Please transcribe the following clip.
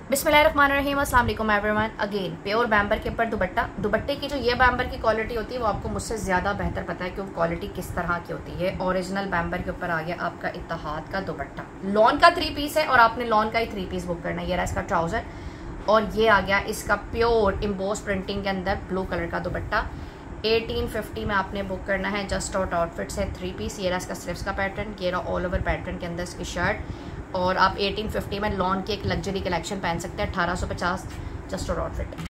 बिस्मिल्लाहिर्रहमानिर्रहीम, अस्सलाम वालेकुम एवरीवन। अगेन प्योर बैम्बर के ऊपर दुपट्टे की जो ये बैम्बर की क्वालिटी होती है वो आपको मुझसे ज़्यादा बेहतर पता है कि वो क्वालिटी किस तरह की होती है। ओरिजिनल बैम्बर के ऊपर आ गया आपका इत्तेहाद का दुपट्टा, लॉन का 3 पीस है और आपने लॉन का ही 3 पीस बुक करना है। ये रहा इसका ट्राउज़र और ये आ गया इसका प्योर इम्बोस प्रिंटिंग के अंदर ब्लू कलर का दुपट्टा। 1850 में आपने बुक करना है। जस्ट आउट आउटफिट से 3 पीस। ये रहा इसका स्लीव्स का पैटर्न, ये रहा ऑल ओवर पैटर्न के अंदर इसकी शर्ट और आप 1850 में लॉन की एक लग्जरी कलेक्शन पहन सकते हैं। 1850 जस्ट आउट आउटफिट।